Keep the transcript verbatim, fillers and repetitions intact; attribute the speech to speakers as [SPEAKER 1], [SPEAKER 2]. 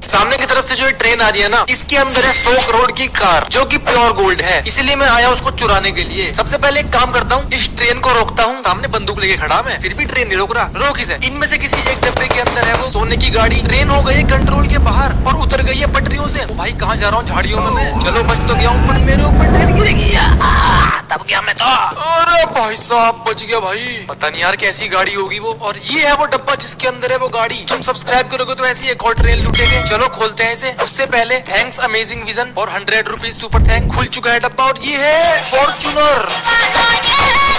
[SPEAKER 1] सामने की तरफ से जो ये ट्रेन आ रही है ना, इसके अंदर है सौ करोड़ की कार जो कि प्योर गोल्ड है, इसीलिए मैं आया उसको चुराने के लिए। सबसे पहले एक काम करता हूँ, इस ट्रेन को रोकता हूँ। सामने बंदूक लेके खड़ा मैं, फिर भी ट्रेन नहीं रोक रहा। रोक इसे। इनमें से किसी एक डब्बे के अंदर है वो सोने की गाड़ी। ट्रेन हो गई कंट्रोल के बाहर और उतर गई है पटरियों से। भाई कहाँ जा रहा हूँ, झाड़ियों में मैं। चलो बच तो गया हूँ, पर मेरे ऊपर ट्रेन गिरेगी। तब गया मैं तो। अरे भाई साहब बच गया भाई। पता नहीं यार कैसी गाड़ी होगी वो। और ये है वो डब्बा जिसके अंदर है वो गाड़ी। तुम सब्सक्राइब करोगे तो ऐसी एक और ट्रेन लूटेंगे। चलो खोलते हैं इसे। उससे पहले थैंक्स अमेजिंग विजन और हंड्रेड रुपीज सुपर थैंक। खुल चुका है डब्बा और ये है फॉर्च्यूनर।